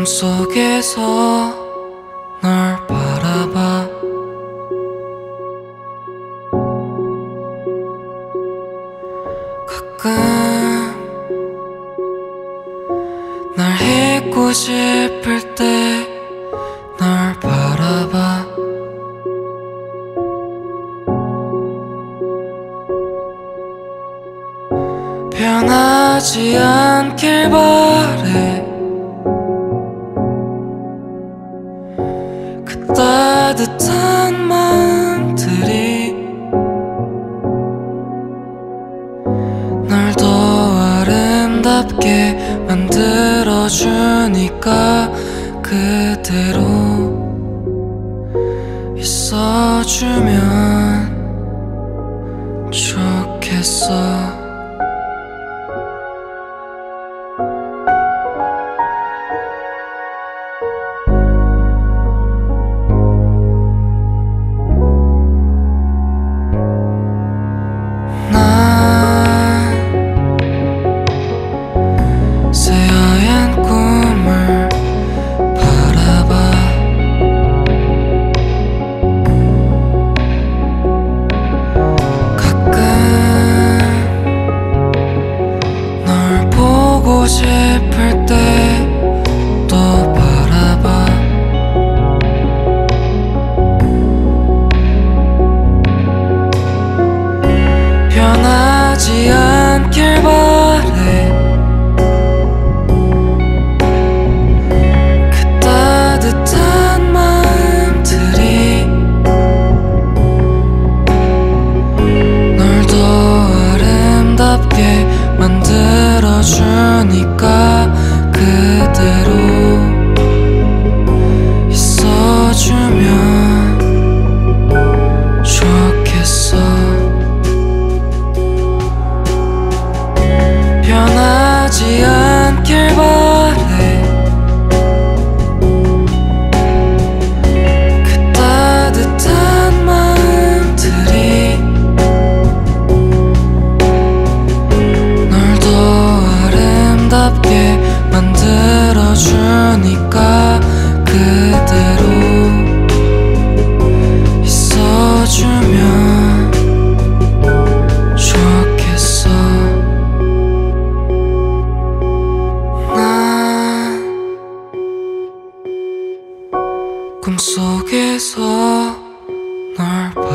꿈속에서 널 바라봐. 가끔 날 잊고 싶을 때 널 바라봐. 변하지 않길 바래. 그 따뜻한 마음들이 널 더 아름답게 만들어주니까 그대로 있어주면 좋겠어. 싶을 때 또 바라봐. 변하지 않길 바래. 그 따뜻한 마음들이 널 더 아름답게 만들어주니까 그대로 있어주면 좋겠어. 변하지 않길 바래. 그 따뜻한 마음들이 아름답게 만들어주니까 그대로 있어주면 좋겠어. 난 꿈속에서 널